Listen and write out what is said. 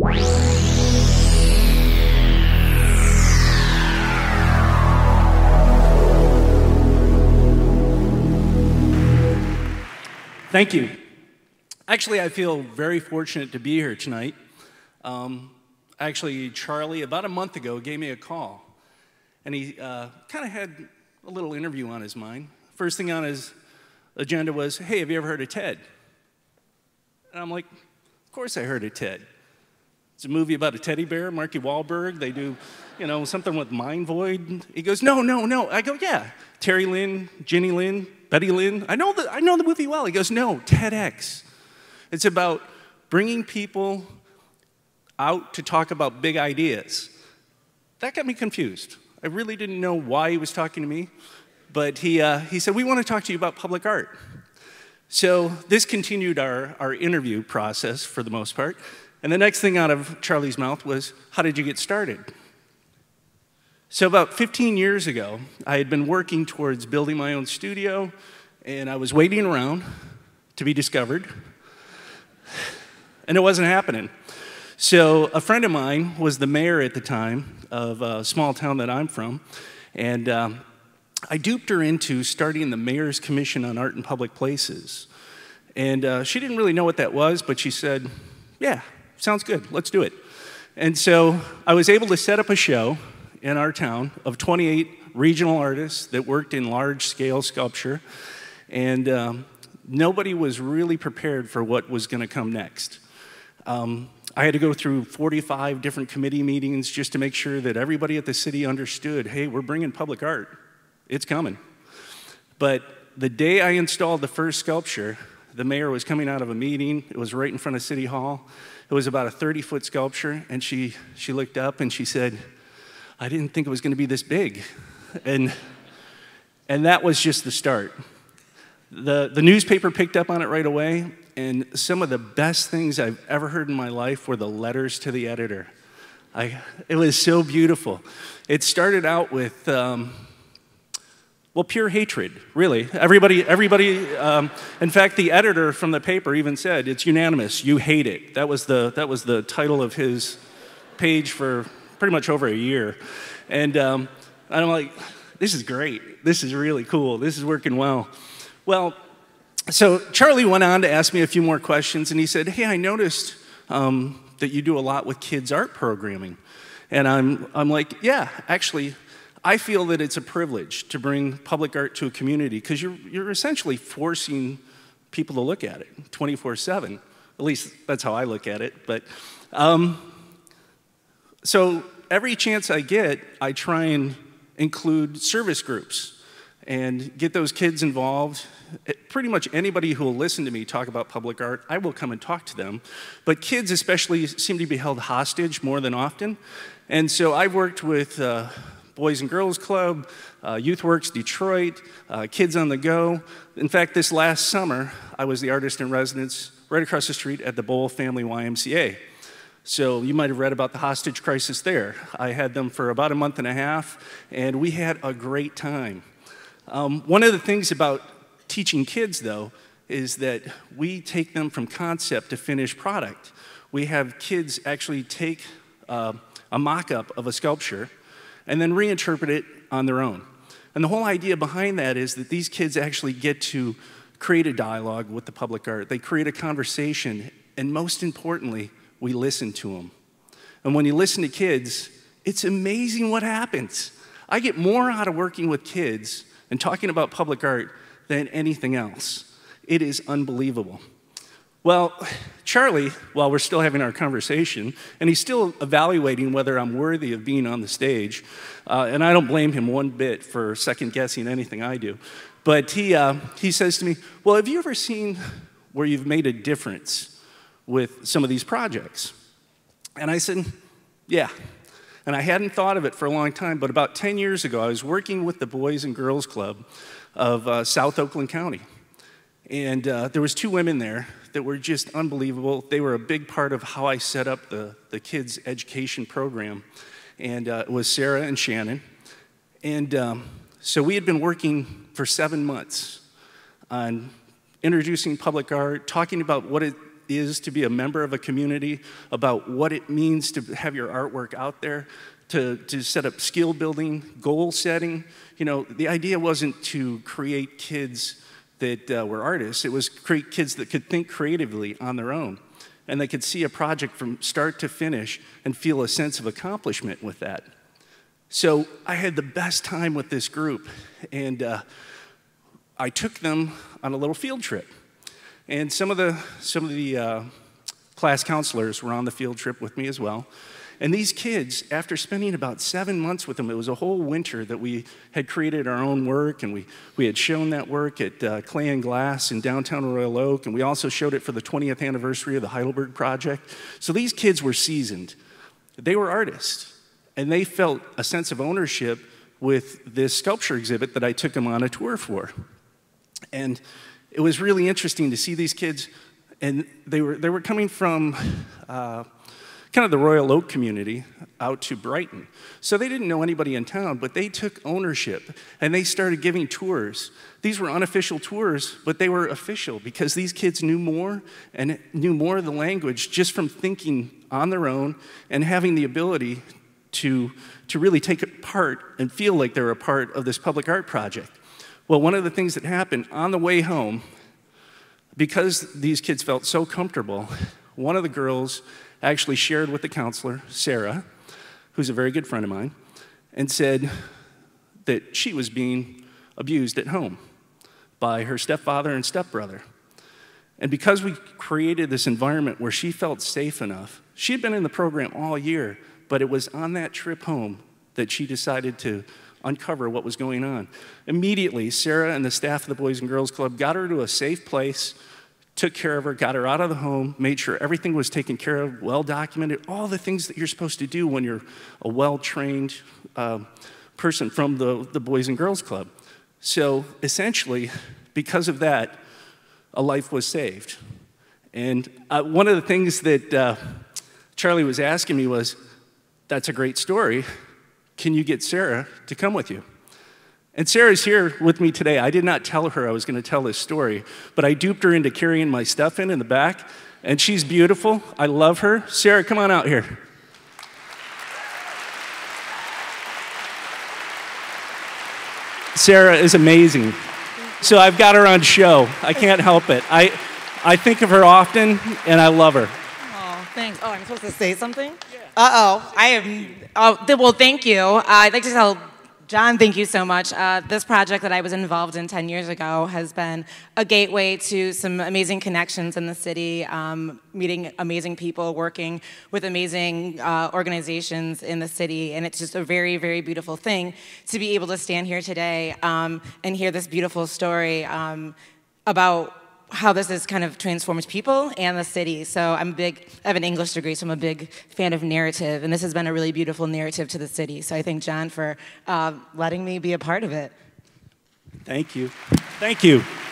Thank you. Actually, I feel very fortunate to be here tonight. Actually, Charlie, about a month ago, gave me a call, and he kind of had a little interview on his mind. First thing on his agenda was, hey, have you ever heard of TED? And I'm like, of course I heard of TED. It's a movie about a teddy bear, Marky Wahlberg. They do, you know, something with Mind Void. He goes, no, no, no. I go, yeah. Terry Lynn, Ginny Lynn, Betty Lynn. I know the movie well. He goes, no, TEDx. It's about bringing people out to talk about big ideas. That got me confused. I really didn't know why he was talking to me, but he said, we want to talk to you about public art. So this continued our interview process for the most part, and the next thing out of Charlie's mouth was, how did you get started? So about 15 years ago, I had been working towards building my own studio, and I was waiting around to be discovered, and it wasn't happening. So a friend of mine was the mayor at the time of a small town that I'm from, and I duped her into starting the Mayor's Commission on Art in Public Places. And she didn't really know what that was, but she said, yeah, sounds good, let's do it. And so I was able to set up a show in our town of 28 regional artists that worked in large-scale sculpture, and nobody was really prepared for what was going to come next. I had to go through 45 different committee meetings just to make sure that everybody at the city understood, hey, we're bringing public art. It's coming. But the day I installed the first sculpture, the mayor was coming out of a meeting. It was right in front of City Hall. It was about a 30-foot sculpture, and she looked up and she said, I didn't think it was going to be this big. And that was just the start. The newspaper picked up on it right away, and some of the best things I've ever heard in my life were the letters to the editor. It was so beautiful. It started out with, well, pure hatred, really. Everybody, in fact, the editor from the paper even said, it's unanimous, you hate it. That was the title of his page for pretty much over a year. And I'm like, this is great. This is really cool. This is working well. Well, so Charlie went on to ask me a few more questions, and he said, hey, I noticed that you do a lot with kids' art programming. And I'm like, yeah, actually, I feel that it's a privilege to bring public art to a community because you're essentially forcing people to look at it 24/7. At least that's how I look at it. But so every chance I get, I try and include service groups and get those kids involved. Pretty much anybody who will listen to me talk about public art, I will come and talk to them. But kids especially seem to be held hostage more than often. And so I've worked with Boys and Girls Club, YouthWorks Detroit, Kids on the Go. In fact, this last summer, I was the artist in residence right across the street at the Bowl Family YMCA. So you might have read about the hostage crisis there. I had them for about a month and a half, and we had a great time. One of the things about teaching kids, though, is that we take them from concept to finished product. We have kids actually take a mock-up of a sculpture and then reinterpret it on their own. And the whole idea behind that is that these kids actually get to create a dialogue with the public art. They create a conversation, and most importantly, we listen to them. And when you listen to kids, it's amazing what happens. I get more out of working with kids and talking about public art than anything else. It is unbelievable. Well, Charlie, while we're still having our conversation, and he's still evaluating whether I'm worthy of being on the stage, and I don't blame him one bit for second-guessing anything I do, but he says to me, well, have you ever seen where you've made a difference with some of these projects? And I said, yeah. And I hadn't thought of it for a long time, but about 10 years ago, I was working with the Boys and Girls Club of South Oakland County. And there was two women there that were just unbelievable. They were a big part of how I set up the kids' education program. And it was Sarah and Shannon. And so we had been working for 7 months on introducing public art, talking about what it is to be a member of a community, about what it means to have your artwork out there, to set up skill building, goal setting. You know, the idea wasn't to create kids that were artists. It was create kids that could think creatively on their own, and they could see a project from start to finish and feel a sense of accomplishment with that. So I had the best time with this group, and I took them on a little field trip. And some of the class counselors were on the field trip with me as well. And these kids, after spending about 7 months with them, it was a whole winter that we had created our own work, and we had shown that work at Clay and Glass in downtown Royal Oak, and we also showed it for the 20th anniversary of the Heidelberg Project. So these kids were seasoned. They were artists, and they felt a sense of ownership with this sculpture exhibit that I took them on a tour for. And it was really interesting to see these kids, and they were coming from kind of the Royal Oak community out to Brighton. So they didn't know anybody in town, but they took ownership, and they started giving tours. These were unofficial tours, but they were official because these kids knew more and knew more of the language just from thinking on their own and having the ability to really take part and feel like they're a part of this public art project. Well, one of the things that happened on the way home, because these kids felt so comfortable, one of the girls actually shared with the counselor, Sarah, who's a very good friend of mine, and said that she was being abused at home by her stepfather and stepbrother. And because we created this environment where she felt safe enough, she had been in the program all year, but it was on that trip home that she decided to uncover what was going on. Immediately, Sarah and the staff of the Boys and Girls Club got her to a safe place, took care of her, got her out of the home, made sure everything was taken care of, well documented, all the things that you're supposed to do when you're a well-trained person from the Boys and Girls Club. So essentially, because of that, a life was saved. And one of the things that Charlie was asking me was, that's a great story. Can you get Sarah to come with you? And Sarah's here with me today. I did not tell her I was going to tell this story, but I duped her into carrying my stuff in the back, and she's beautiful. I love her. Sarah, come on out here. Sarah is amazing. So I've got her on show. I can't help it. I think of her often, and I love her. Oh, thanks. Oh, I'm supposed to say something? Yeah. Uh-oh. I am. Well, thank you. I'd like to tell John, thank you so much. This project that I was involved in 10 years ago has been a gateway to some amazing connections in the city, meeting amazing people, working with amazing organizations in the city, and it's just a very, very beautiful thing to be able to stand here today and hear this beautiful story about how this has kind of transformed people and the city. So I have an English degree, so I'm a big fan of narrative, and this has been a really beautiful narrative to the city. So I thank John for letting me be a part of it. Thank you. Thank you.